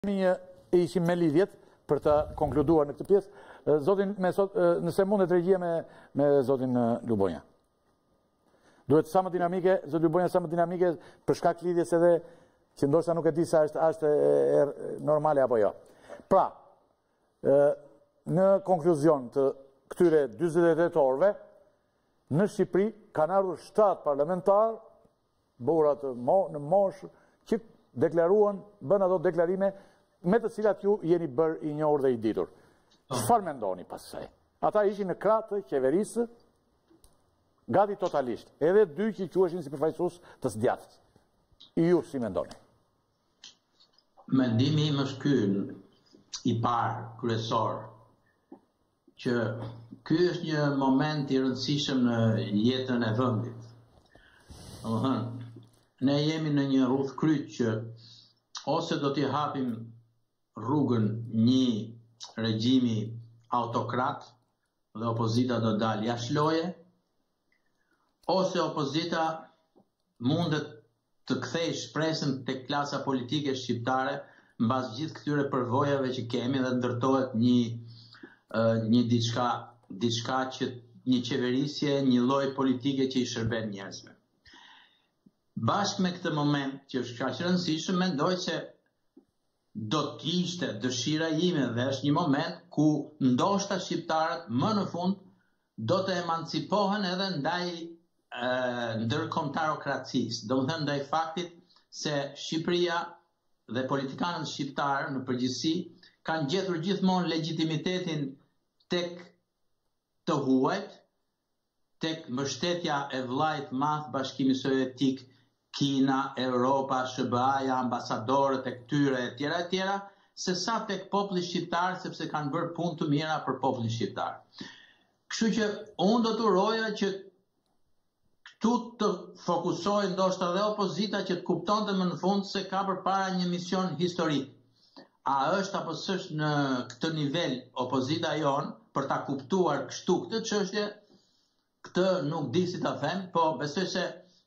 ishim me lidhjet për të konkluduar në këtë pjesë. Zotin, nëse mund të regjie me zotin Lubonja. Duhet sa më dinamike, zotin Lubonja sa më dinamike, për shkak lidhjes edhe që ndoshta nuk e di sa është normale apo jo. Pra, në konkluzion të këtyre 48 orëve, në Shqipëri kanë ardhur 7 parlamentar, burrat në moshë, që deklaruan, bën ato deklarime me të cilat ju jeni bërë i njohur dhe i ditur. Çfarë mendoni pas kësaj? Ata ishin në krah të qeverisë, gati totalisht. Edhe 2 që quheshin si përfaqësues të SDJAT-s. Ju si mendoni? Mendimi im është ky i parë kryesor, që ky është një moment i rëndësishëm në jetën e vendit. Ne jemi në një udhkryq që ose do t'i hapim rrugën një regjimi autokrat dhe opozita do dalë jashtë loje, ose opozita mundet të kthejë shpresën tek klasa politike shqiptare mbas gjithë këtyre përvojave që kemi dhe ndërtohet një diçka që një qeverisje, një lloj politike që i shërben njerëzve. Bashkë me këtë moment që është kaq rëndësishëm, mendoj se do t'ishte dëshira ime dhe është një moment ku ndoshta shqiptarët më në fund do të emancipohen edhe ndaj ndërkombëtarokracisë, domethënë ndaj faktit se Shqipëria dhe politikanët shqiptarë në përgjithësi kanë gjetur gjithmonë legitimitetin tek të huajt, tek mbështetja e vllait madh Bashkimi Sovjetik, Kina, Europa, SBA-ja, ambasadorët e këtyre etj, se sa tek populli shqiptar, sepse kanë bërë punë të mira për popullin shqiptar. Kështu që unë do të uroja që këtu të fokusohej ndoshta dhe opozita që të kuptonte më në fund se ka përpara një mision historik. A është apo s'është në këtë nivel opozita jon për ta kuptuar kështu këtë çështje? Këtë nuk di si ta them, po besoj se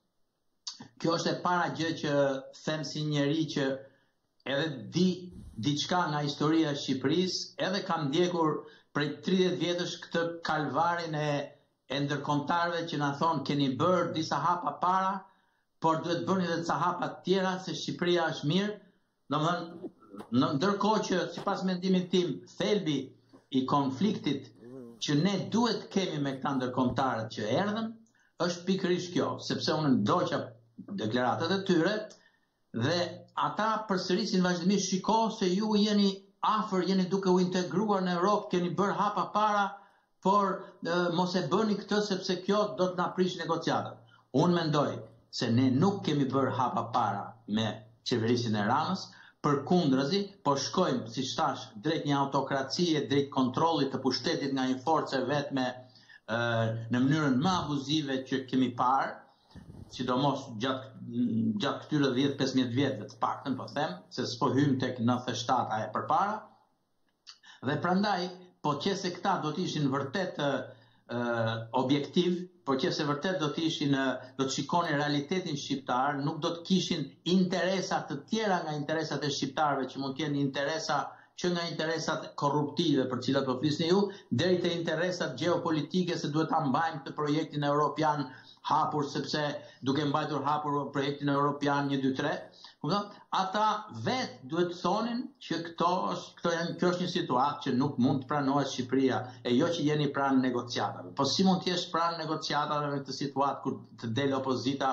kjo është e para gjë që them si njeri që edhe di diçka nga historia e Shqipërisë, edhe kam ndjekur prej 30 vjetësh këtë kalvarin e ndërkombëtarëve që na thonë keni bërë disa hapa para, por duhet bëni edhe ca hapa të tjera se Shqipëria është mirë. Domethënë, ndërkohë që sipas mendimit tim, thelbi i konfliktit që ne duhet kemi me këta ndërkombëtarët që erdhën, është pikërisht kjo, sepse unë ndoqa deklaratat e tyre dhe ata përsërisin vazhdimisht shiko se ju jeni afër, jeni duke u integruar në Europë, keni bërë hapa para, por mos e bëni këtë sepse kjo do të na prish negociatat. Unë mendoj se ne nuk kemi bërë hapa para me qeverisin e Ramës, përkundrazi, po shkojmë, siç thash, drejt një autokracie, drejt kontrollit të pushtetit nga një forcë vetme në mënyrën më abuzive që kemi parë, sidomos gjatë këtyre 10-15 vjetëve të paktën, po them, se s'po hym tek 97 e përpara. Dhe prandaj, po qëse këta do të ishin vërtet objektiv, po qëse vërtet do të shikonin realitetin shqiptar, nuk do të kishin interesa të tjera nga interesat e shqiptarëve, që mund të jenë interesa që nga interesat korruptive për cilat po flisni ju, deri te interesat gjeopolitike se duhet ta mbajmë këtë projektin evropian hapur, sepse duke mbajtur hapur projektin evropian 1, 2, 3, ata vetë duhet të thonin që kjo është një situatë që nuk mund të pranohet Shqipëria, e jo që jeni pranë negociatave. Po si mund të jesh pranë negociatave në këtë situatë kur të del opozita,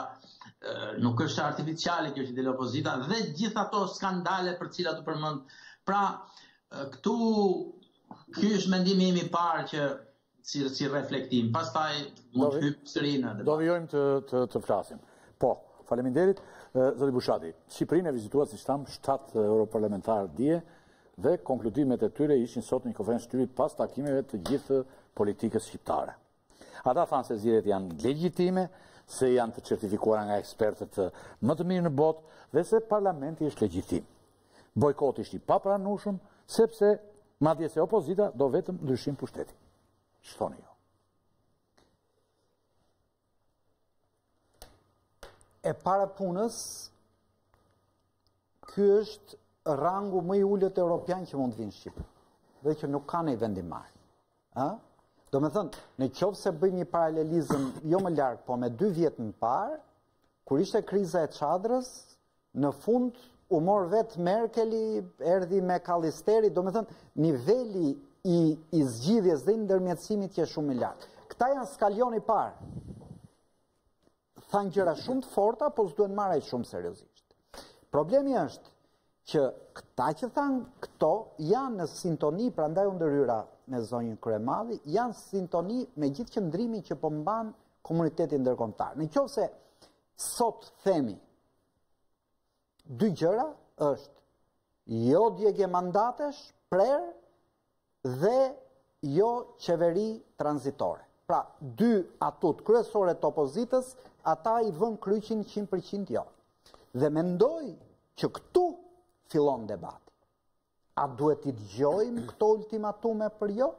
nuk është artificiale kjo që del opozita, dhe gjithë ato skandale për cilat u përmend. Pra, këtu ky është mendimi im i parë që si reflektim. Pastaj mund të hyj sërinë në debat. Do vijojmë të flasim. Po, faleminderit. Zoti Bushati, Shqipërinë e vizituar siç tham 7 europarlamentarë dje dhe konkludimet e tyre ishin sot në një konferencë shtyrit pas takimeve të gjithë politikës shqiptare. Ata thanë se zgjedhjet janë legjitime, se janë të certifikuara nga ekspertët më të mirë në botë dhe se parlamenti është legjitim. Bojkoti është i papranueshëm sepse madje se opozita do vetëm ndryshim pushteti. Ç'thoni ju? E para punës, ky është rangu më i ullët europian që mund të vinë Shqipëri, dhe që nuk ka një vendimar. Do me thënë, në qovë se bëjmë një paralelizëm jo më largë, po me 2 vjetë më parë, kur ishte kriza e Çadrës, në fund u mor vetë Merkeli, erdhi me Kallisteri, do me thënë, niveli i zgjidhjes dhe i ndërmjetësimit që shumë i lartë. Këta janë skalioni parë. Thanë gjëra shumë të forta, po s'duhen marrë shumë seriozisht. Problemi është që këta që thanë këto janë në sintoni, prandaj u ndërhyra me zonjën Kryemadhi, janë sintoni me gjithë qëndrimin që po mban komuniteti ndërkombëtar. Në qoftë se sot themi 2 gjëra është jo djegje mandatesh, prerë dhe jo qeveri tranzitore. Pra, 2 atut kryesore të opozitës, ata i vën kryqin 100% jo. Dhe mendoj që këtu fillon debati. A duhet i dëgjojmë këto ultimatume për jo?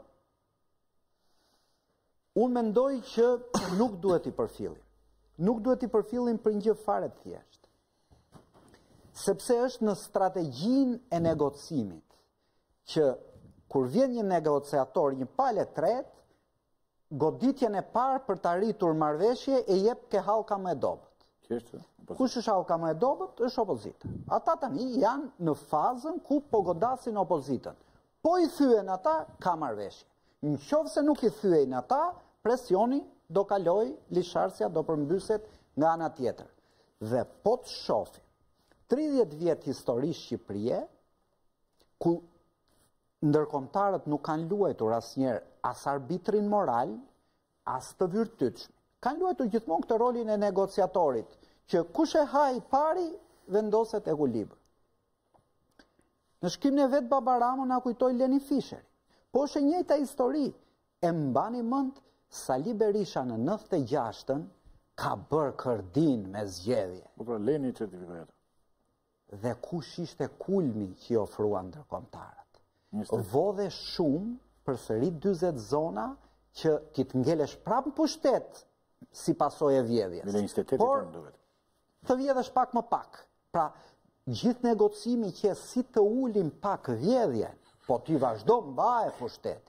Unë mendoj që nuk duhet i përfillim. Nuk duhet i përfillim për një gjë fare të thjeshtë. Sepse është në strategjinë e negocimit që kur vjen një negociator, një palë e tretë, goditjen e parë për të arritur marrëveshje e jep ke hallka më e dobët. Kush është hallka më e dobët? Është opozita. Ata tani janë në fazën ku po godasin opozitën. Po i thyen ata, ka marrëveshje. Në qoftë se nuk i thyen ata, presioni do kaloj, lisharsja do përmbyset nga ana tjetër. Dhe po të shohim 30 vjet histori shqipërie, ku ndërkombëtarët nuk kanë luajtur asnjëherë as arbitrin moral, as të vërtetshëm. Kanë luajtur gjithmonë këtë rolin e negociatorit, që kush e haj pari, vendoset ekuilibër. Në shkrimin e vet Baba Ramo na kujtoi Leni Fisheri. Po është e njëjta histori. E mbani mend Sali Berisha në 96-ën ka bërë kërdin me zgjedhje. Po pra Leni certifikat. Dhe kush ishte kulmi që i ofruan ndërkombëtarët? Vodhe shumë përsëri 40 zona që ti të ngelesh prapë në pushtet si pasojë e vjedhjes. Por të vjedhësh pak më pak. Pra, gjithë negocimi që si të ulim pak vjedhjen, po ti vazhdo mbaje pushteti.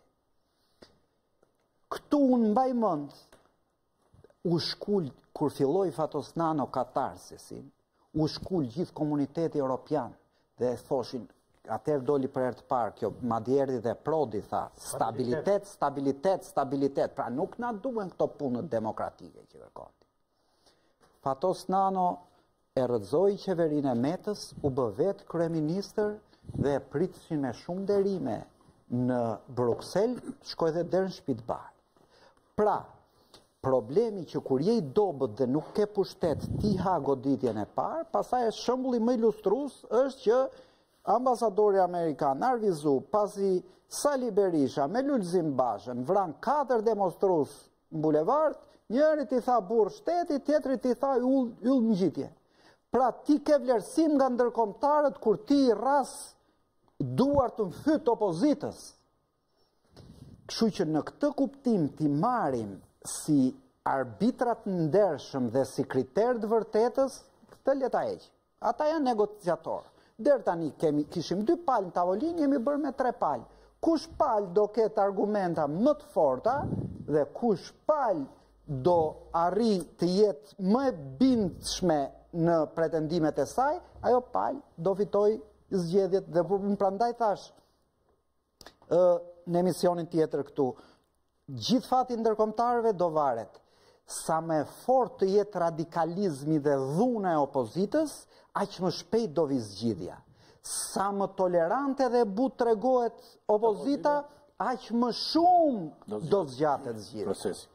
Këtu unë mbaj mend u shkul kur filloi Fatosnano katarsisin, u shkul gjithë komuniteti europian dhe thoshin, atëherë doli për herë të parë kjo, madje erdhi dhe Prodi tha, stabilitet, stabilitet, stabilitet. Pra nuk na duhen këto punët demokratike që kërkon. Fatosnano e rrëzoi qeverinë e Metës, u bë vetë kryeministër dhe e pritëshin me shumë derime në Bruksel, shkoi dhe deri në Shpitbar. Pra, problemi që kur je i dobët dhe nuk ke pushtet, ti ha goditjen e parë, pastaj shembulli më ilustrues është që ambasadori amerikan Arvizu, pasi Sali Berisha me Lulzim Bashën vran 4 demonstrues në bulevard, njëri ti tha burr shteti, tjetri ti tha yll ngjitje. Pra ti ke vlerësim nga ndërkombëtarët kur ti rras duar të mfyt opozitës. Kështu që në këtë kuptim ti marrim si arbitrat ndershëm dhe si kriter të vërtetës, këtë le ta heq. Ata janë negociatorë. Deri tani kishim 2 palë në tavolinë, jemi bërë me 3 palë. Kush palë do ketë argumenta më të forta dhe kush palë do arri të jetë më e bindshme në pretendimet e saj, ajo palë do fitoj zgjedhjet. Dhe prandaj thash në emisionin tjetër këtu, gjithë fati ndërkombëtarëve do varet sa më fort të jetë radikalizmi dhe dhuna e opozitës, aq më shpejt do vi zgjidhja. Sa më tolerante dhe but tregohet opozita, aq më shumë do zgjatet zgjidhja.